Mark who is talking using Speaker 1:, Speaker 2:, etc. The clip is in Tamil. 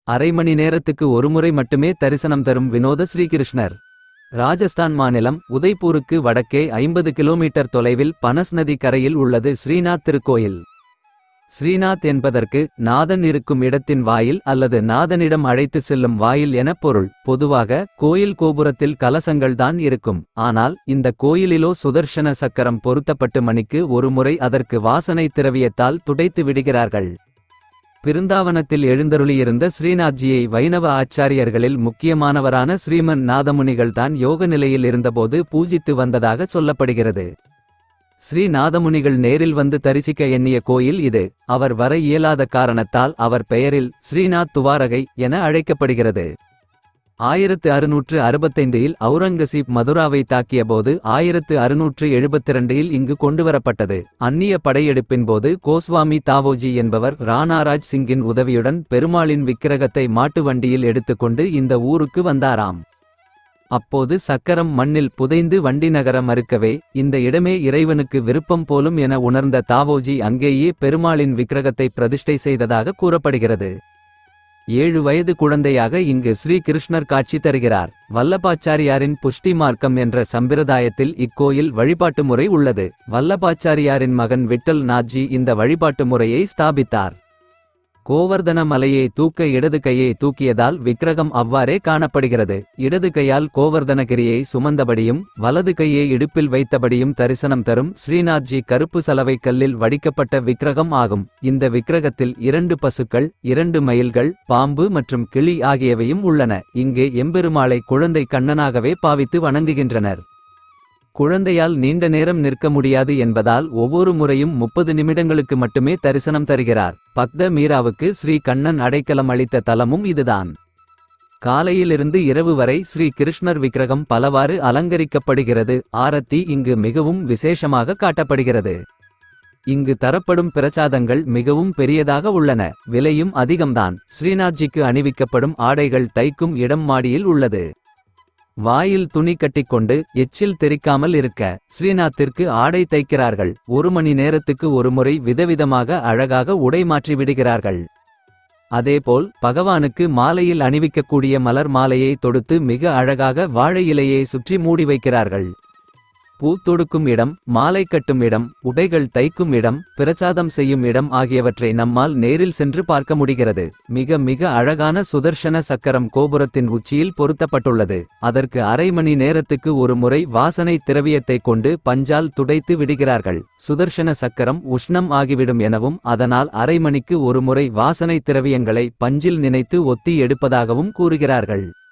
Speaker 1: அரை மணி நேரத்துக்கு ஒருமுறை மட்டுமே தரிசனம் தரும் வினோத ஸ்ரீகிருஷ்ணர். ராஜஸ்தான் மாநிலம் உதய்பூருக்கு வடக்கே 50 கிலோமீட்டர் தொலைவில் பனஸ் நதி கரையில் உள்ளது ஸ்ரீநாத் திருக்கோயில். ஸ்ரீநாத் என்பதற்கு நாதன் இருக்கும் இடத்தின் வாயில் அல்லது நாதனிடம் அழைத்து செல்லும் வாயில் என பொருள். பொதுவாக கோயில் கோபுரத்தில் கலசங்கள் தான் இருக்கும். ஆனால் இந்த கோயிலிலோ சுதர்ஷன சக்கரம் பொருத்தப்பட்டு மணிக்கு ஒரு முறை அதற்கு வாசனை திரவியத்தால் துடைத்து விடுகிறார்கள். பிருந்தாவனத்தில் எழுந்தருளியிருந்த ஸ்ரீநாத்ஜியை வைணவ ஆச்சாரியர்களில் முக்கியமானவரான ஸ்ரீமன் நாதமுனிகள்தான் யோக நிலையில் இருந்தபோது பூஜித்து வந்ததாக சொல்லப்படுகிறது. ஸ்ரீநாதமுனிகள் நேரில் வந்து தரிசிக்க எண்ணிய கோயில் இது. அவர் வர இயலாத காரணத்தால் அவர் பெயரில் ஸ்ரீநாத் துவாரகை என அழைக்கப்படுகிறது. 1665இல் அவுரங்கசீப் மதுராவை தாக்கியபோது 1672இல் இங்கு கொண்டுவரப்பட்டது. அந்நிய படையெடுப்பின் போது கோஸ்வாமி தாவோஜி என்பவர் ராணாராஜ் சிங்கின் உதவியுடன் பெருமாளின் விக்கிரகத்தை மாட்டு வண்டியில் எடுத்துக்கொண்டு இந்த ஊருக்கு வந்தாராம். அப்போது சக்கரம் மண்ணில் புதைந்து வண்டி நகர மறுக்கவே இந்த இடமே இறைவனுக்கு விருப்பம் போலும் என உணர்ந்த தாவோஜி அங்கேயே பெருமாளின் விக்கிரகத்தை பிரதிஷ்டை செய்ததாக கூறப்படுகிறது. 7 வயது குழந்தையாக இங்கு ஸ்ரீ கிருஷ்ணர் காட்சி தருகிறார். வல்லபாச்சாரியாரின் புஷ்டி மார்க்கம் என்ற சம்பிரதாயத்தில் இக்கோயில் வழிபாட்டு முறை உள்ளது. வல்லபாச்சாரியாரின் மகன் விட்டல் நாத்ஜி இந்த வழிபாட்டு முறையை ஸ்தாபித்தார். கோவர்தன மலையை தூக்க இடது கையை தூக்கியதால் விக்கிரகம் அவ்வாறே காணப்படுகிறது. இடது கையால் கோவர்தனகிரியை சுமந்தபடியும் வலது கையை இடுப்பில் வைத்தபடியும் தரிசனம் தரும் ஸ்ரீநாத்ஜி கருப்பு சலவை கல்லில் வடிக்கப்பட்ட விக்கிரகம் ஆகும். இந்த விக்கிரகத்தில் 2 பசுக்கள், 2 மயில்கள், பாம்பு மற்றும் கிளி ஆகியவையும் உள்ளன. இங்கே எம்பெருமாளை குழந்தை கண்ணனாகவே பாவித்து வணங்குகின்றனர். குழந்தையால் நீண்ட நேரம் நிற்க முடியாது என்பதால் ஒவ்வொரு முறையும் 30 நிமிடங்களுக்கு மட்டுமே தரிசனம் தருகிறார். பக்த மீராவுக்கு ஸ்ரீ கண்ணன் அடைக்கலம் அளித்த தலமும் இதுதான். காலையிலிருந்து இரவு வரை ஸ்ரீ கிருஷ்ணர் விக்கிரகம் பலவாறு அலங்கரிக்கப்படுகிறது. ஆரத்தி இங்கு மிகவும் விசேஷமாக காட்டப்படுகிறது. இங்கு தரப்படும் பிரசாதங்கள் மிகவும் பெரியதாக உள்ளன. விலையும் அதிகம்தான். ஸ்ரீநாத்ஜிக்கு அணிவிக்கப்படும் ஆடைகள் தைக்கும் இடம் மாடியில் உள்ளது. வாயில் துணி கட்டிக்கொண்டு எச்சில் தெறிக்காமல் இருக்க ஸ்ரீநாத்திற்கு ஆடை தைக்கிறார்கள். 1 மணி நேரத்துக்கு ஒரு முறை விதவிதமாக அழகாக உடை மாற்றி விடுகிறார்கள். அதேபோல் பகவானுக்கு மாலையில் அணிவிக்கக்கூடிய மலர் மாலையை தொடுத்து மிக அழகாக வாழை இலையை சுற்றி மூடி வைக்கிறார்கள். பூ தொடுக்கும் இடம், மாலை கட்டும் இடம், உடைகள் தைக்கும் இடம், பிரசாதம் செய்யும் இடம் ஆகியவற்றை நம்மால் நேரில் சென்று பார்க்க முடிகிறது. மிக மிக அழகான சுதர்ஷன சக்கரம் கோபுரத்தின் உச்சியில் பொருத்தப்பட்டுள்ளது. அதற்கு அரை மணி நேரத்துக்கு ஒரு முறை வாசனை திரவியத்தை கொண்டு பஞ்சால் துடைத்து விடுகிறார்கள். சுதர்ஷன சக்கரம் உஷ்ணம் ஆகிவிடும் எனவும் அதனால் அரை மணிக்கு ஒரு முறை வாசனை திரவியங்களை பஞ்சில் நினைத்து ஒத்தி எடுப்பதாகவும் கூறுகிறார்கள்.